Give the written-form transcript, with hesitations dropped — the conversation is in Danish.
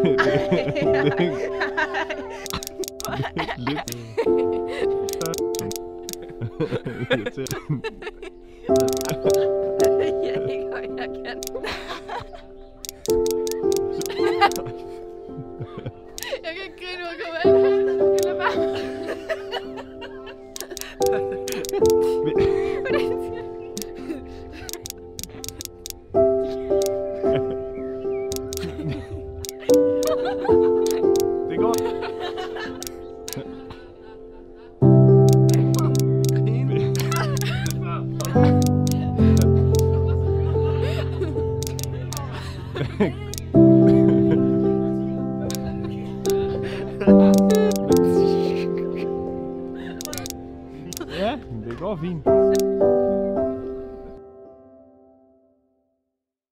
Det går jeg kan. Jeg kan ikke grine ud og komme ind. Lad Det går.